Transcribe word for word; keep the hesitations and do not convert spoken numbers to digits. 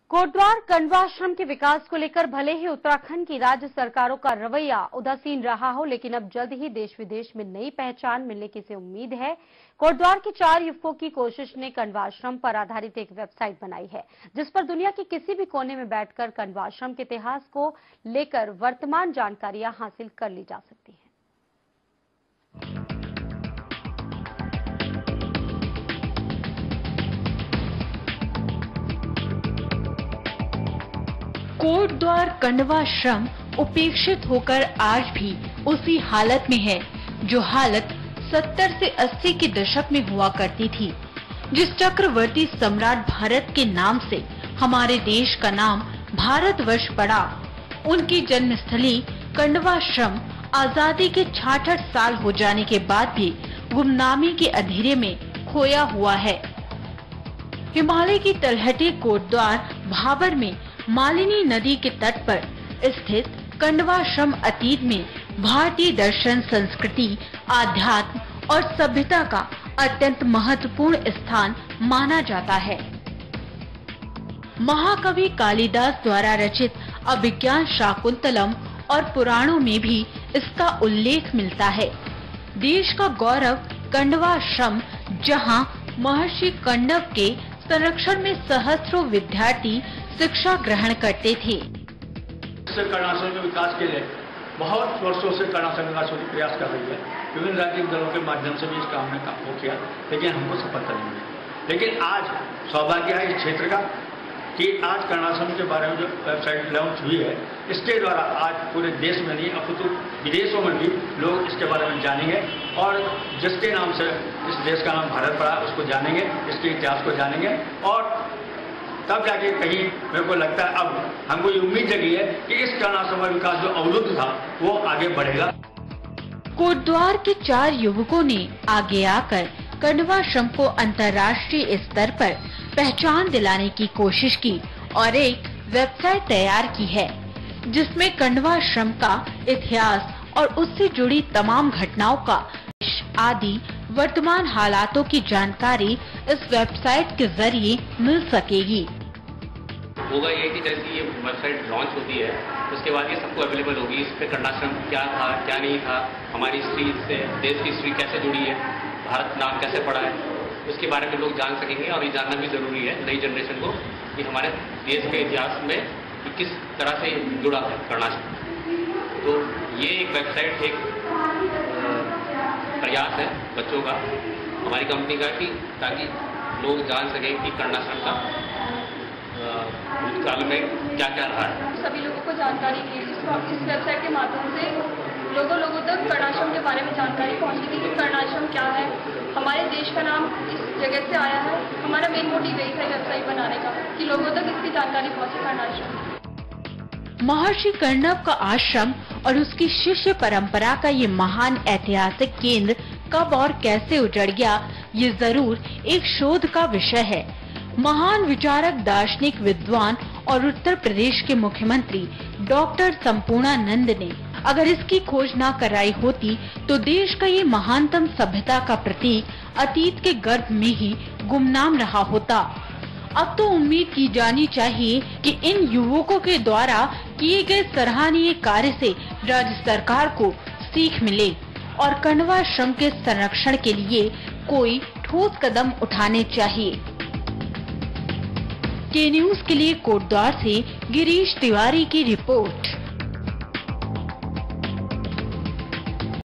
कोटद्वार कण्वाश्रम के विकास को लेकर भले ही उत्तराखंड की राज्य सरकारों का रवैया उदासीन रहा हो, लेकिन अब जल्द ही देश विदेश में नई पहचान मिलने की से उम्मीद है। कोटद्वार के चार युवकों की कोशिश ने कण्वाश्रम पर आधारित एक वेबसाइट बनाई है, जिस पर दुनिया के किसी भी कोने में बैठकर कण्वाश्रम के इतिहास को लेकर वर्तमान जानकारियां हासिल कर ली जा सकती है। कोटद्वार कण्वाश्रम उपेक्षित होकर आज भी उसी हालत में है जो हालत सत्तर से अस्सी के दशक में हुआ करती थी। जिस चक्रवर्ती सम्राट भारत के नाम से हमारे देश का नाम भारतवर्ष पड़ा, उनकी जन्मस्थली कण्वाश्रम आजादी के छियासठ साल हो जाने के बाद भी गुमनामी के अंधेरे में खोया हुआ है। हिमालय की तलहटी कोटद्वार भाबर में मालिनी नदी के तट पर स्थित कण्वाश्रम अतीत में भारतीय दर्शन, संस्कृति, आध्यात्म और सभ्यता का अत्यंत महत्वपूर्ण स्थान माना जाता है। महाकवि कालिदास द्वारा रचित अभिज्ञान शाकुंतलम और पुराणों में भी इसका उल्लेख मिलता है। देश का गौरव कण्वाश्रम, जहां महर्षि कण्व के संरक्षण में सहस्त्रों विद्यार्थी शिक्षा ग्रहण करते थे। कण्वाश्रम के विकास के लिए बहुत वर्षों से कण्वाश्रम विकास की प्रयास कर रही है। विभिन्न राजनीतिक दलों के माध्यम से भी इस काम में काम किया, लेकिन हमको सफलता नहीं मिली। लेकिन आज सौभाग्य है इस क्षेत्र का कि आज कण्वाश्रम के बारे में जो वेबसाइट लॉन्च हुई है, इसके द्वारा आज पूरे देश में नहीं अपितु विदेशों में भी लोग इसके बारे में जानेंगे और जिसके नाम से इस देश का नाम भारत पड़ा उसको जानेंगे, इसके इतिहास को जानेंगे और तब जाके कहीं मेरे को लगता है अब हमको ये उम्मीद जगी है कि इस कण्वाश्रम का विकास जो अवरुद्ध था वो आगे बढ़ेगा। कोटद्वार के चार युवकों ने आगे आकर कण्वाश्रम को अंतर्राष्ट्रीय स्तर पर पहचान दिलाने की कोशिश की और एक वेबसाइट तैयार की है, जिसमें कण्वाश्रम का इतिहास और उससे जुड़ी तमाम घटनाओं का आदि वर्तमान हालातों की जानकारी इस वेबसाइट के जरिए मिल सकेगी। होगा ये कि जैसे ये वेबसाइट लॉन्च होती है उसके बाद ये सबको अवेलेबल होगी। इस पे कण्वाश्रम क्या था, क्या नहीं था, हमारी हिस्ट्री से देश की हिस्ट्री कैसे जुड़ी है, भारत नाम कैसे पड़ा है, उसके बारे में लोग जान सकेंगे। और ये जानना भी जरूरी है नई जनरेशन को कि हमारे देश के इतिहास में कि किस तरह से जुड़ा है कण्वाश्रम। तो ये एक वेबसाइट एक प्रयास है बच्चों का, हमारी कंपनी का, कि ताकि लोग जान सकें कि कण्वाश्रम का भूतकाल में क्या क्या रहा है। सभी लोगों को जानकारी दी, इस वेबसाइट के माध्यम से लोगों लोगों तक कण्वाश्रम के बारे में जानकारी पहुंचेगी कि कण्वाश्रम क्या है, हमारे देश का नाम इस जगह से आया है। हमारा मेन मोटिव यही है वेबसाइट बनाने का कि लोगों तक इसकी जानकारी पहुंचे कण्वाश्रम। महर्षि कण्व का आश्रम और उसकी शिष्य परंपरा का ये महान ऐतिहासिक केंद्र कब और कैसे उजड़ गया, ये जरूर एक शोध का विषय है। महान विचारक, दार्शनिक, विद्वान और उत्तर प्रदेश के मुख्यमंत्री डॉक्टर संपूर्णानंद ने अगर इसकी खोज न कराई होती तो देश का ये महानतम सभ्यता का प्रतीक अतीत के गर्भ में ही गुमनाम रहा होता। अब तो उम्मीद की जानी चाहिए कि इन युवकों के द्वारा किए गए सराहनीय कार्य से राज्य सरकार को सीख मिले और कण्वाश्रम के संरक्षण के लिए कोई ठोस कदम उठाने चाहिए। के न्यूज के लिए कोटद्वार से गिरीश तिवारी की रिपोर्ट।